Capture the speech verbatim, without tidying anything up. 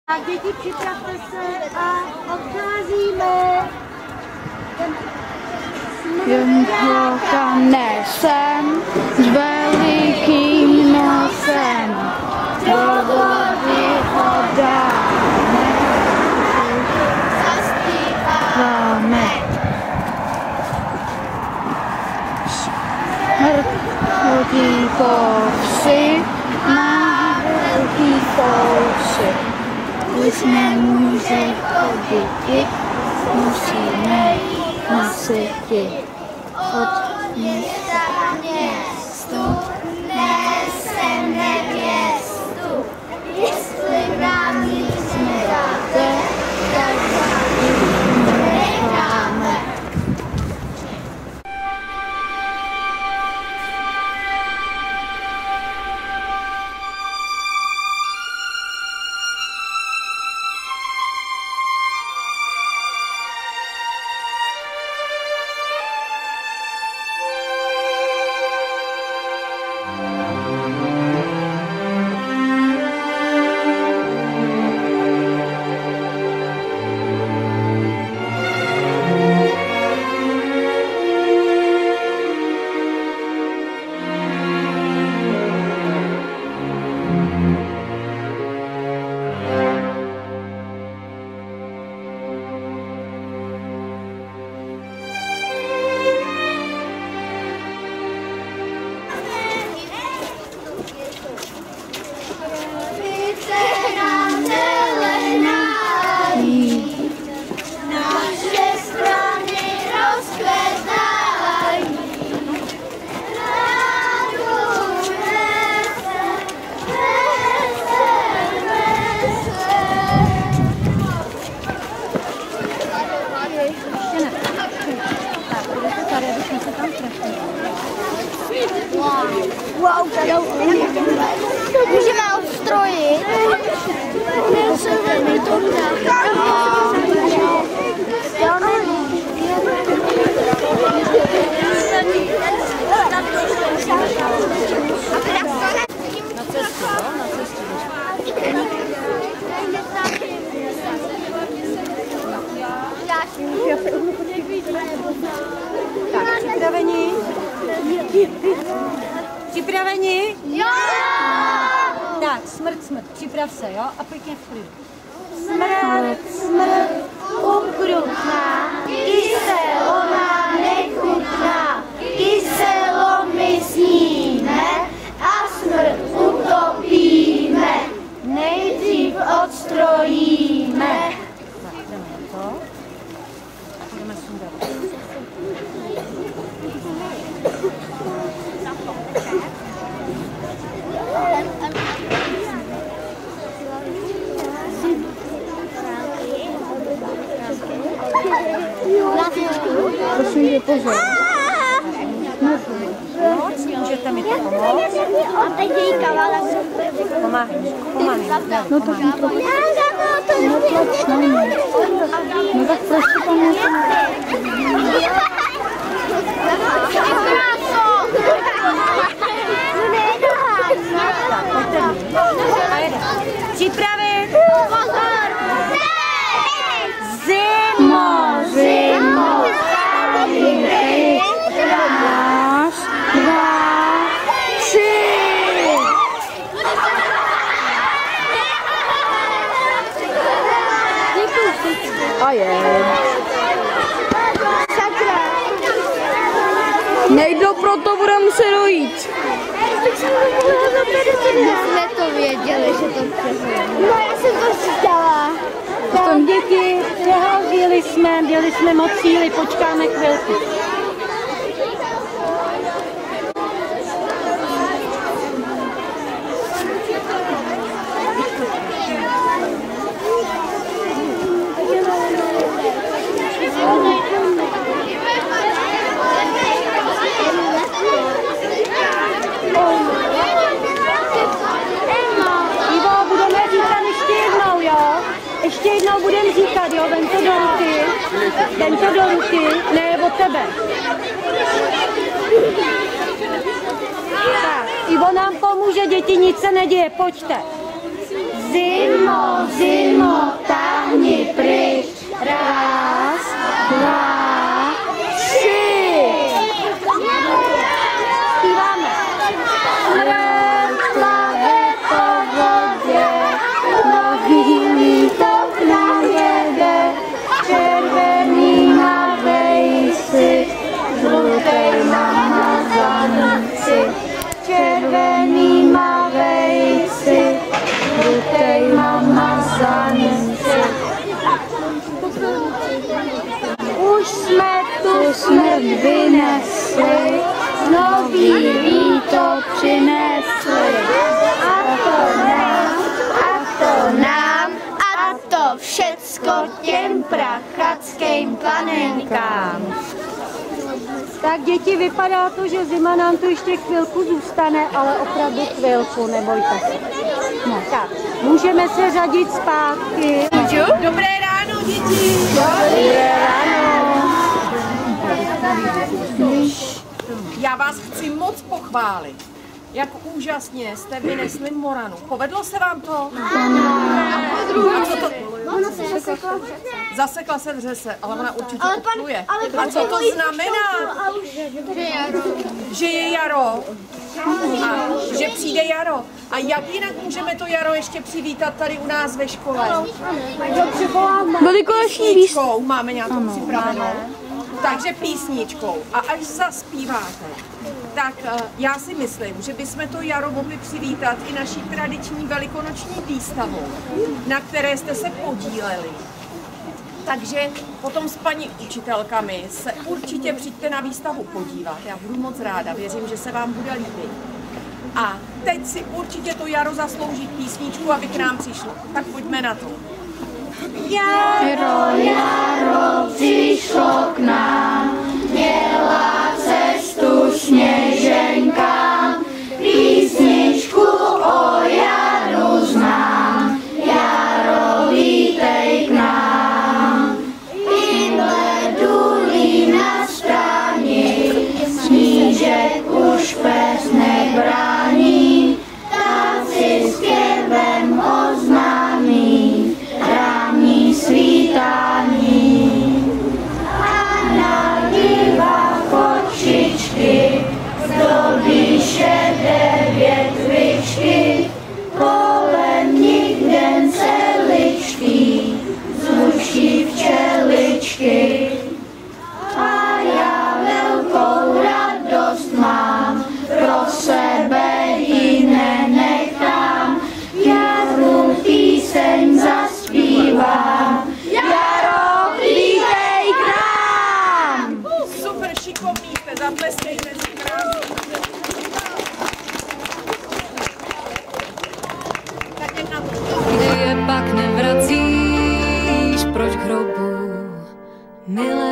Tak děti, připravte se a odcházíme. Jen ho tam nesem s velikým nosem. Do vody ho dáme, zaspíváme. Smrt chodí po vsi na velký kousy. Když nemůže chodit, musíme jít na seti. Od města k městu nese nevěstu. Jestli nám nic nedáte, tak vám nic necháme. Wow, můžeme odstrojit. Neseme to Na cestu, no? Na cestu. Tak, připraveni? Připraveni? Jo! Tak, smrt, smrt, připrav se, jo? A pěkně v klidu. Smrt, smrt, ukrutná, kyselo nám nechutná, kyselo my sníme a smrt utopíme, nejdřív odstrojíme. Tak, jdeme na to. Jdeme sundat. Prosím tě, pozor. Můžete mi to pomoct? A teď její kavala. Pomáhej, pomáhej. No tak mi trochu. No tlač na mě. No tak prostě pomůžu. Připravit! Zimo, zimo, Raz, dva, tři. A je. Nejdo, proto bude muset dojít. Jsme to věděli, že to přehodíme. No já jsem to říkala. Potom děti, přehodili jsme, měli jsme moc síly, počkáme chvilku. Ještě jednou budeme říkat, jo, vem to do ruky, vem to do ruky, ne, od tebe. Tak, Ivo nám pomůže, děti, nic se neděje, pojďte. Zimo, zimo, smrt vynesli, nový líto přinesli. A to nám, a to nám, a to všecko těm prachatickým panenkám. Tak děti, vypadá to, že zima nám tu ještě chvilku zůstane, ale opravdu chvilku, nebojte se. No tak, můžeme se řadit zpátky. Můžu? Dobré ráno, děti! Dobré ráno. Já vás chci moc pochválit. Jak úžasně jste vynesli Moranu. Povedlo se vám to? A co to? Zasekla se v řese, ale ona určitě odpluje. A co to znamená? Že je jaro. A že přijde jaro. A jak jinak můžeme to jaro ještě přivítat tady u nás ve škole? Písničkou. Máme nějakou připravenou? Takže písničkou. A až zaspíváte, tak uh, já si myslím, že bychom to jaro mohli přivítat i naší tradiční velikonoční výstavou, na které jste se podíleli. Takže potom s paní učitelkami se určitě přijďte na výstavu podívat. Já budu moc ráda, věřím, že se vám bude líbit. A teď si určitě to jaro zaslouží písničku, aby k nám přišlo. Tak pojďme na to. Jaro, jaro přišlo k nám, měla cestu Sněženka, písničku o jaru znám, jaro vítej k nám. Pindle důlí na stráni, snížek už pes nebrání, ptáci zpěvem oznámí ranní svítání. A na divách kočičky zdobí šedé větvičky, kolem nich den celičky, zvučí včeličky. A já velkou radost mám, pro sebe ji nenechám, jaru píseň zaspívám, jaro vítej k nám! Super šikovný jste, zatleskejte si krásně. Tak jdem na to. Kdy je pak nevracíš, proč k hrobu, milé